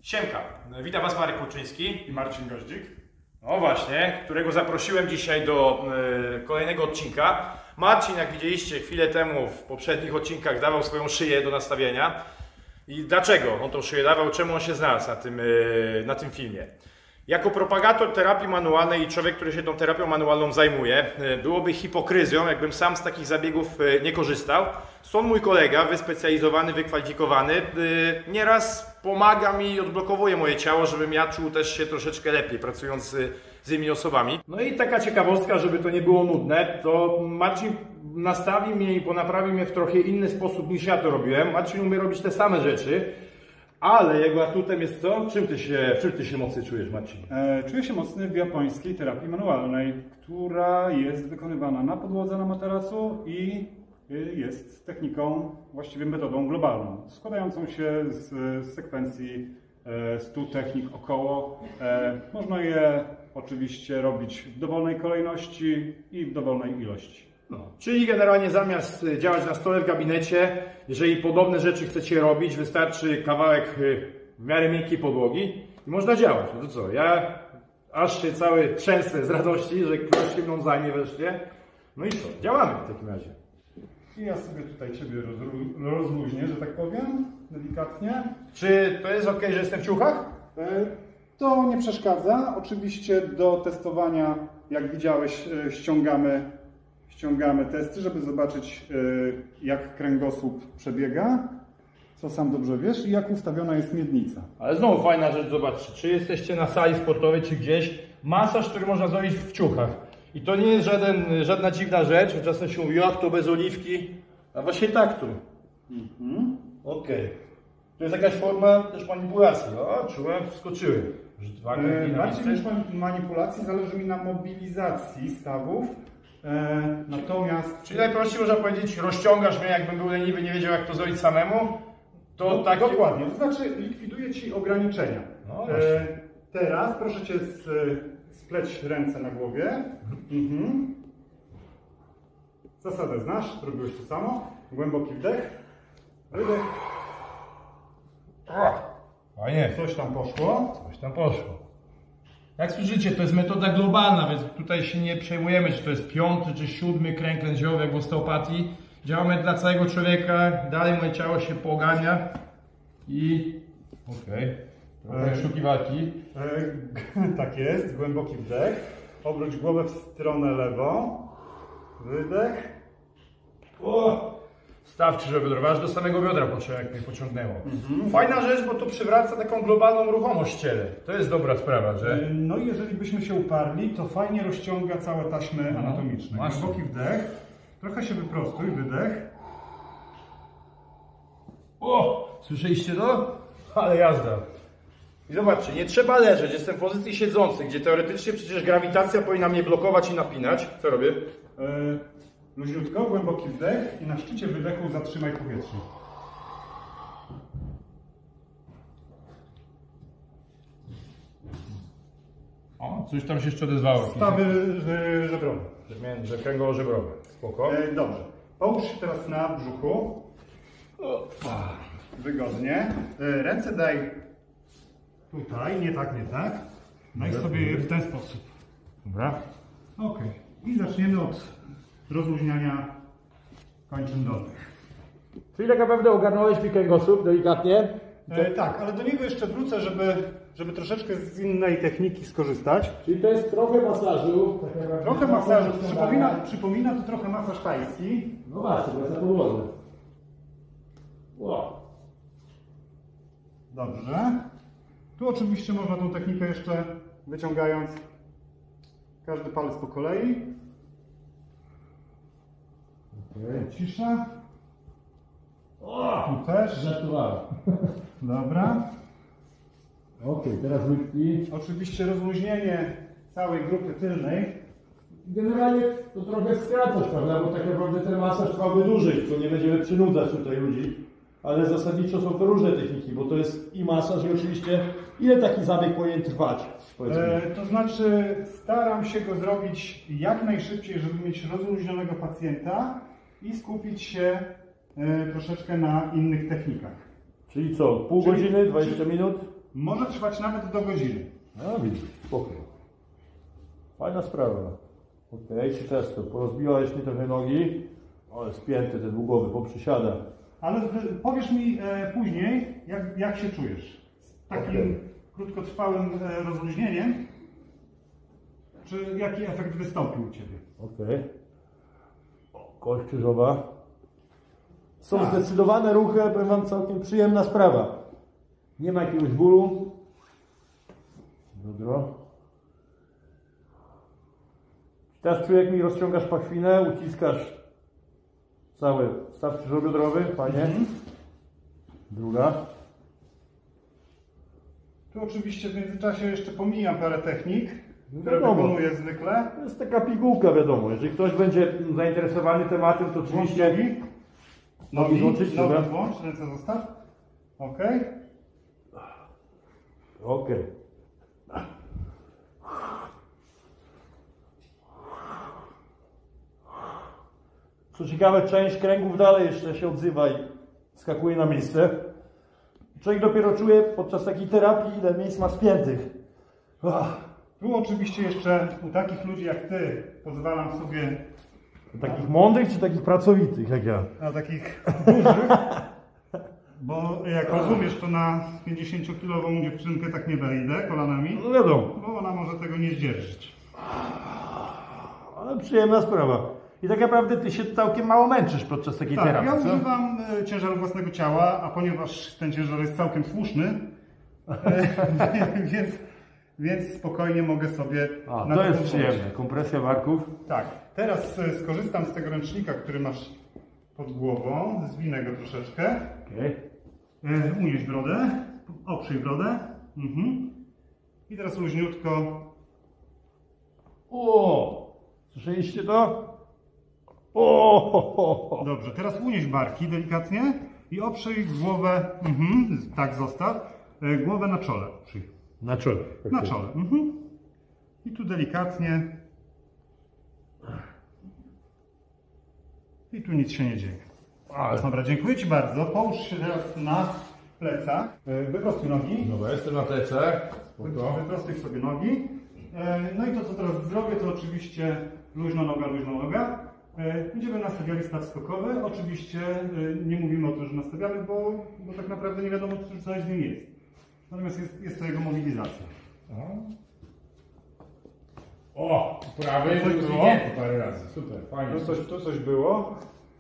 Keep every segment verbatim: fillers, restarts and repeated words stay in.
Siemka, witam Was Marek Kuczyński i Marcin Goździk. No właśnie, którego zaprosiłem dzisiaj do y, kolejnego odcinka. Marcin, jak widzieliście chwilę temu w poprzednich odcinkach, dawał swoją szyję do nastawienia. I dlaczego on tą szyję dawał, czemu on się znalazł na tym, y, na tym filmie? Jako propagator terapii manualnej i człowiek, który się tą terapią manualną zajmuje, byłoby hipokryzją, jakbym sam z takich zabiegów nie korzystał. Stąd mój kolega, wyspecjalizowany, wykwalifikowany, nieraz pomaga mi i odblokowuje moje ciało, żebym ja czuł też się troszeczkę lepiej, pracując z, z innymi osobami. No i taka ciekawostka, żeby to nie było nudne, to Marcin nastawił mnie i ponaprawił mnie w trochę inny sposób niż ja to robiłem. Marcin umie robić te same rzeczy. Ale jego atutem jest co? Czym ty się, w czym ty się mocniej czujesz, Marcin? E, czuję się mocny w japońskiej terapii manualnej, która jest wykonywana na podłodze na materacu i jest techniką, właściwie metodą globalną, składającą się z, z sekwencji e, stu technik około. E, można je oczywiście robić w dowolnej kolejności i w dowolnej ilości. No, czyli generalnie zamiast działać na stole w gabinecie, jeżeli podobne rzeczy chcecie robić, wystarczy kawałek w miarę miękkiej podłogi i można działać. No to co, ja aż się cały trzęsę z radości, że ktoś się mną zajmie wreszcie. No i co, działamy w takim razie. I ja sobie tutaj Ciebie rozluźnię, że tak powiem, delikatnie. Czy to jest ok, że jestem w ciuchach? To nie przeszkadza. Oczywiście do testowania, jak widziałeś, ściągamy Ściągamy testy, żeby zobaczyć, jak kręgosłup przebiega, co sam dobrze wiesz i jak ustawiona jest miednica. Ale znowu fajna rzecz, zobaczcie, czy jesteście na sali sportowej, czy gdzieś, masaż, który można zrobić w ciuchach. I to nie jest żaden, żadna dziwna rzecz, czasem się mówi, jak to bez oliwki, a właśnie tak tu. Mhm. Okej. Okay. To jest jakaś forma też manipulacji. O, czułem, wskoczyły. E, bardziej niż manipulacji zależy mi na mobilizacji stawów. E, natomiast... Czyli najprościej można powiedzieć, rozciągasz mnie, jakbym był leniwy, nie wiedział jak to zrobić samemu. To no, tak... Dokładnie, to znaczy likwiduje Ci ograniczenia. No, e, teraz proszę Cię z, spleć ręce na głowie. Mhm. Zasadę znasz, robiłeś to samo. Głęboki wdech, wydech. Fajnie. Coś tam poszło. Coś tam poszło. Jak słyszycie, to jest metoda globalna, więc tutaj się nie przejmujemy, czy to jest piąty, czy siódmy kręg lędźwiowy, jak w osteopatii. Działamy dla całego człowieka, dalej moje ciało się pogania i... Okej, okay. Szukiwaki. E, tak jest, głęboki wdech. Obróć głowę w stronę lewą. Wydech. O! Staw krzyżowy biodrowy, aż do samego biodra potrzeba, jak mnie pociągnęło. Mhm. Fajna rzecz, bo to przywraca taką globalną ruchomość w ciele. To jest dobra sprawa, że... No i jeżeli byśmy się uparli, to fajnie rozciąga całe taśmy no, anatomiczne. Masz. Głęboki wdech, trochę się wyprostuj, wydech. O! Słyszeliście to? Ale jazda. I zobaczcie, nie trzeba leżeć, jestem w pozycji siedzącej, gdzie teoretycznie przecież grawitacja powinna mnie blokować i napinać. Co robię? E Luźniutko, głęboki wdech i na szczycie wydechu zatrzymaj powietrze. O, coś tam się jeszcze odezwało. Stawy żebrowe. Że, że kręgowo-żebrowe. Spoko. E, dobrze. Połóż się teraz na brzuchu. Wygodnie. E, ręce daj tutaj, nie tak, nie tak. Daj sobie je w ten sposób. Dobra. Ok. I zaczniemy od rozluźniania kończyn dolnych. Czyli tak naprawdę ogarnąłeś mi kręgosłup delikatnie? E, tak, ale do niego jeszcze wrócę, żeby, żeby troszeczkę z innej techniki skorzystać. Czyli to jest trochę masażu. Tak trochę masażu. Przypomina, przypomina to trochę masaż tajski. No właśnie, to jest na podłodze. Wow. Dobrze. Tu oczywiście można tą technikę jeszcze wyciągając każdy palec po kolei. Okay. Cisza. O, tu też. Żartowałem. Dobra. Ok, teraz łyżki. Oczywiście rozluźnienie całej grupy tylnej. Generalnie to trochę skracasz, prawda? Bo tak naprawdę ten masaż trwałby dłużej, to nie będziemy przynudzać tutaj ludzi. Ale zasadniczo są to różne techniki, bo to jest i masaż, i oczywiście ile taki zabieg powinien trwać? E, to znaczy staram się go zrobić jak najszybciej, żeby mieć rozluźnionego pacjenta i skupić się e, troszeczkę na innych technikach. Czyli co, pół Czyli, godziny, dwadzieścia minut? może trwać nawet do godziny. No widzisz, spokój. Fajna sprawa. Okej, okay, teraz to, porozbijałeś mi trochę nogi, ale spięty ten długowy, poprzysiada. Ale powiesz mi e, później, jak, jak się czujesz. Z takim Okej. krótkotrwałym e, rozluźnieniem, czy jaki efekt wystąpił u Ciebie? Okej. Okay. Kość krzyżowa. Są Tak. zdecydowane ruchy, ale powiem Wam, całkiem przyjemna sprawa. Nie ma jakiegoś bólu. Dobra. Teraz czuję, jak mi rozciągasz pachwinę, uciskasz cały staw krzyżobiodrowy, fajnie. Mhm. Druga. Tu oczywiście w międzyczasie jeszcze pomijam parę technik, które Wiadomo. wykonuję zwykle. To jest taka pigułka, wiadomo. Jeżeli ktoś będzie zainteresowany tematem, to Włącz oczywiście nogi. Nogi Nogi, złączyć, nogi dobra. włącz, ręce zostaw. Ok. Okej. Co ciekawe, część kręgów dalej jeszcze się odzywa i skakuje na miejsce. Człowiek dopiero czuje podczas takiej terapii, ile miejsc ma spiętych. Ach, Tu oczywiście jeszcze u takich ludzi jak Ty pozwalam sobie takich mądrych czy takich pracowitych jak ja? na takich dużych, bo jak rozumiesz, to na pięćdziesięciokilową dziewczynkę tak nie wejdę kolanami, No wiadomo, bo ona może tego nie zdzierżyć. ale przyjemna sprawa. I tak naprawdę ty się całkiem mało męczysz podczas takiej Tak, terapii, ja co? używam e, ciężaru własnego ciała, a ponieważ ten ciężar jest całkiem słuszny, e, więc, więc spokojnie mogę sobie A, na to jest pozwolić. przyjemne. Kompresja barków. Tak, teraz e, skorzystam z tego ręcznika, który masz pod głową, zwinę go troszeczkę, Okej. e, unieś brodę, oprzyj brodę mhm. I teraz luźniutko. O! Słyszeliście to? O! Ho, ho, ho. Dobrze, teraz unieś barki delikatnie i oprzyj głowę, mhm, tak zostaw, e, głowę na czole. Oprzyj. Na czole. Na czole. Mhm. I tu delikatnie. I tu nic się nie dzieje. Ale... Dobra, dziękuję Ci bardzo. Połóż się teraz na plecach. E, Wyprostuj nogi. Dobra, jestem na plecach. Wy- Wyprostuj sobie nogi. E, No i to, co teraz zrobię, to oczywiście luźna noga, luźna noga. E, Będziemy nastawiali staw skokowy. Oczywiście e, nie mówimy o tym, że nastawiamy, bo, bo tak naprawdę nie wiadomo, co z nim jest. Natomiast jest, jest to jego mobilizacja. O, prawy To coś był było? zwinięty parę razy. Super, fajnie. Tu coś, tu coś było.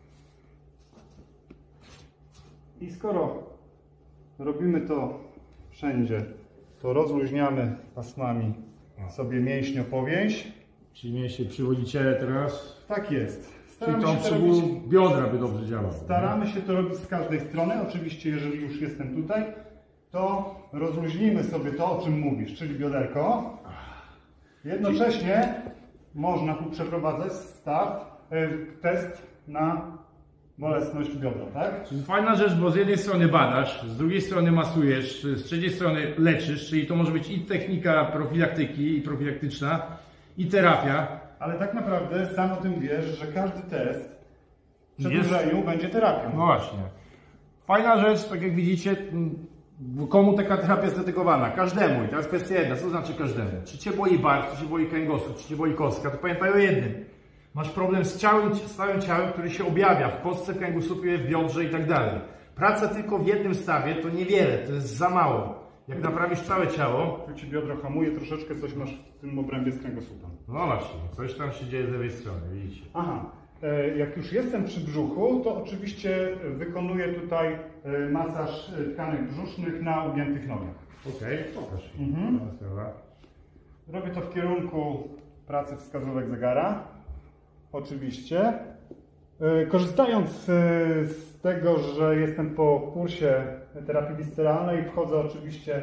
I skoro robimy to wszędzie, to rozluźniamy pasmami sobie mięśniopowięź. Czyli mieliście przywodziciele teraz. Tak jest. Czyli Staramy tą się, to przy robić, biodra by dobrze działało. staramy się to robić z każdej strony. Oczywiście, jeżeli już jestem tutaj, to rozluźnimy sobie to, o czym mówisz, czyli bioderko. Jednocześnie można tu przeprowadzać staw, e, test na bolesność biodra, tak? Czyli fajna rzecz, bo z jednej strony badasz, z drugiej strony masujesz, z trzeciej strony leczysz, czyli to może być i technika profilaktyki, i profilaktyczna, i terapia. Ale tak naprawdę sam o tym wiesz, że każdy test w Jest- przedłużeniu będzie terapią. No właśnie. Fajna rzecz, tak jak widzicie, m, komu taka terapia jest dedykowana? Każdemu. I teraz kwestia jedna, co to znaczy każdemu? Czy Cię boli bark, czy Cię boli kręgosłup, czy Cię boli kostka, to pamiętaj o jednym. Masz problem z ciałem, z całym ciałem, który się objawia w kostce, w kręgosłupie, w biodrze i tak dalej. Praca tylko w jednym stawie to niewiele, to jest za mało. Jak naprawisz całe ciało, Tu ci biodro hamuje, troszeczkę coś masz w tym obrębie z kręgosłupem. no właśnie, coś tam się dzieje z lewej strony, widzicie. Aha, e, jak już jestem przy brzuchu, to oczywiście wykonuję tutaj e, masaż e, tkanek brzusznych na ugiętych nogach. Okej, pokaż. Mhm. Fajna sprawa. Robię to w kierunku pracy wskazówek zegara. Oczywiście. E, Korzystając e, z tego, że jestem po kursie terapii visceralnej, wchodzę oczywiście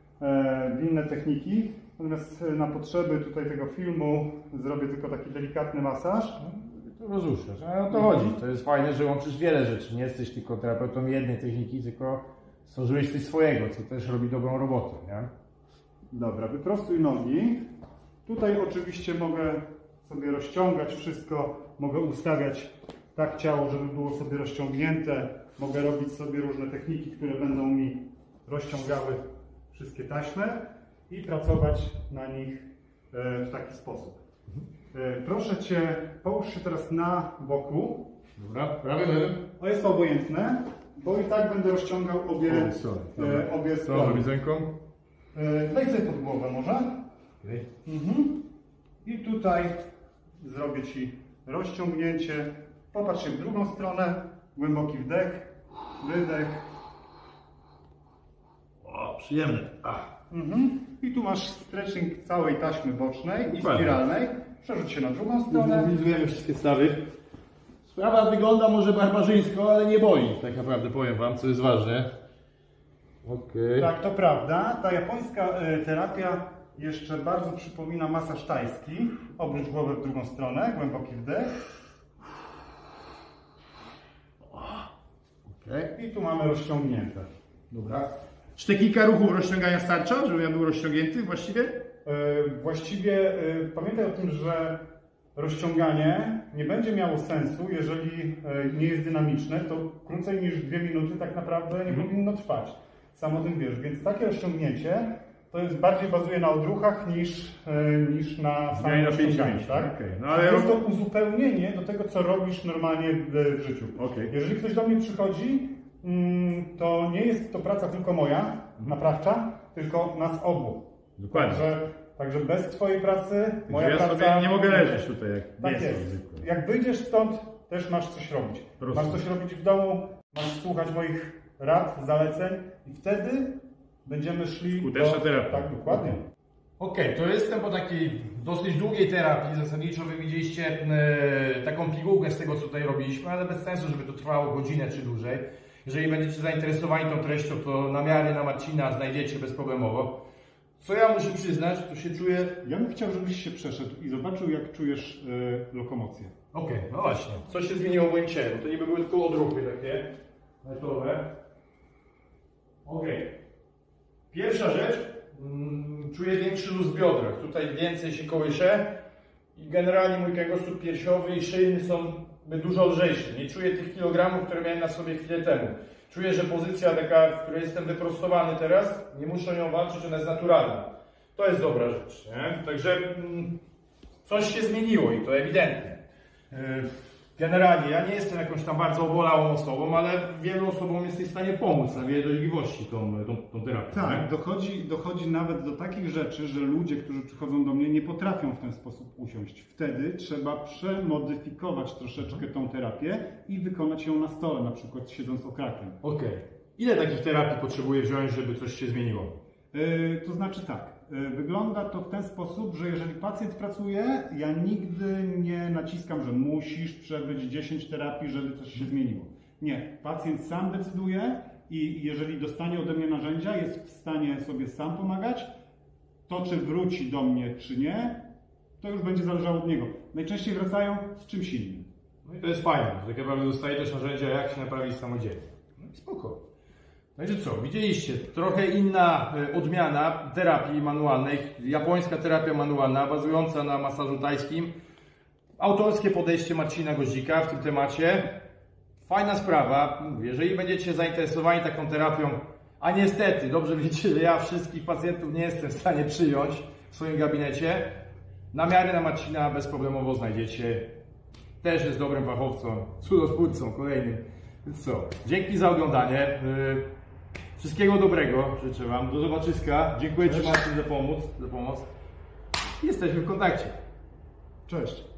e, w inne techniki. Natomiast e, na potrzeby tutaj tego filmu zrobię tylko taki delikatny masaż. To rozruszasz, a o to chodzi. To jest fajne, że łączysz wiele rzeczy. Nie jesteś tylko terapeutą jednej techniki, tylko stworzyłeś coś swojego, co też robi dobrą robotę, nie? Dobra, wyprostuj nogi. Tutaj oczywiście mogę sobie rozciągać wszystko, mogę ustawiać tak ciało, żeby było sobie rozciągnięte. Mogę robić sobie różne techniki, które będą mi rozciągały wszystkie taśmy i pracować na nich e, w taki sposób. E, proszę Cię, połóż się teraz na boku. Dobra, prawie lewy. To jest obojętne, bo i tak będę rozciągał obie, e, obie Co strony. robić ręką? E, Daj sobie pod głowę może. Okay. Mhm. I tutaj zrobię Ci rozciągnięcie. Popatrz się w drugą stronę. Głęboki wdech, wydech. O, przyjemne. Ach. Mhm. I tu masz stretching całej taśmy bocznej i Dokładnie. spiralnej. Przerzuć się na drugą stronę. Mobilizujemy wszystkie stawy. Sprawa wygląda może barbarzyńsko, ale nie boli. Tak naprawdę powiem Wam, co jest ważne. Okej. Tak, to prawda. Ta japońska e, terapia jeszcze bardzo przypomina masaż tajski. Obróć głowę w drugą stronę. Głęboki wdech. Okay. I tu mamy rozciągnięte. Dobra. Czy te kilka ruchów rozciągania starcza, żebym ja był rozciągnięty właściwie? E, Właściwie e, pamiętaj o tym, że rozciąganie nie będzie miało sensu, jeżeli e, nie jest dynamiczne, to krócej niż dwie minuty tak naprawdę nie powinno trwać. Sam o tym wiesz, więc takie rozciągnięcie to jest bardziej bazuje na odruchach niż, e, niż na samym rozciąganiu, tak? Okay. No, ale Jest to uzupełnienie do tego, co robisz normalnie w, w życiu. Okay. Jeżeli ktoś do mnie przychodzi, mm, to nie jest to praca tylko moja, naprawcza, tylko nas obu. Dokładnie. Także, także bez Twojej pracy, moja ja praca... sobie nie mogę leżeć tutaj, jak Tak mięso jest. zwykłe. Jak wyjdziesz stąd, też masz coś robić. Proste. Masz coś robić w domu, masz słuchać moich rad, zaleceń i wtedy będziemy szli Skuteczna do... terapia. Tak, dokładnie. Okej, to jestem po takiej dosyć długiej terapii. Zasadniczo wy widzieliście e, taką pigułkę z tego, co tutaj robiliśmy, ale bez sensu, żeby to trwało godzinę czy dłużej. Jeżeli będziecie zainteresowani tą treścią, to namiary na Marcina znajdziecie bezproblemowo. Co ja muszę przyznać, to się czuję... Ja bym chciał, żebyś się przeszedł i zobaczył, jak czujesz y, lokomocję. Okej, no właśnie. Co się zmieniło w moim ciele? To niby były tylko odruchy takie metowe. Okej. Pierwsza rzecz, mm, czuję większy luz w biodrach. Tutaj więcej się kołyszę i generalnie mój kręgosłup piersiowy i szyjny są dużo lżejsze. Nie czuję tych kilogramów, które miałem na sobie chwilę temu. Czuję, że pozycja taka, w której jestem wyprostowany teraz, nie muszę o nią walczyć, ona jest naturalna. To jest dobra rzecz, nie? Także mm, coś się zmieniło i to ewidentnie. Yy, Generalnie ja nie jestem jakąś tam bardzo obolałą osobą, ale wielu osobom jesteś w stanie pomóc na wiele dolegliwości tą, tą, tą terapią. Tak, nie? dochodzi, dochodzi nawet do takich rzeczy, że ludzie, którzy przychodzą do mnie, nie potrafią w ten sposób usiąść. Wtedy trzeba przemodyfikować troszeczkę tą terapię i wykonać ją na stole, na przykład siedząc okrakiem. Okej. Ile takich terapii potrzebuję wziąć, żeby coś się zmieniło? Yy, to znaczy tak, yy, wygląda to w ten sposób, że jeżeli pacjent pracuje, ja nigdy nie naciskam, że musisz przebyć dziesięć terapii, żeby coś się zmieniło. Nie, pacjent sam decyduje i jeżeli dostanie ode mnie narzędzia, jest w stanie sobie sam pomagać. To, czy wróci do mnie, czy nie, to już będzie zależało od niego. Najczęściej wracają z czymś innym. No i to jest fajne, że tak naprawdę dostaję też narzędzia, jak się naprawić samodzielnie. No i spoko. Także co, widzieliście, trochę inna e, odmiana terapii manualnej, japońska terapia manualna, bazująca na masażu tajskim. Autorskie podejście Marcina Goździka w tym temacie. Fajna sprawa, mówię, jeżeli będziecie zainteresowani taką terapią, a niestety, dobrze wiecie, że ja wszystkich pacjentów nie jestem w stanie przyjąć w swoim gabinecie, namiary na Marcina bezproblemowo znajdziecie. Też jest dobrym fachowcem, cudotwórcą kolejnym. Więc co, dzięki za oglądanie. Wszystkiego dobrego życzę Wam. Do zobaczyska. Dziękuję Ci, Marcin, za pomoc. Za pomoc. Jesteśmy w kontakcie. Cześć.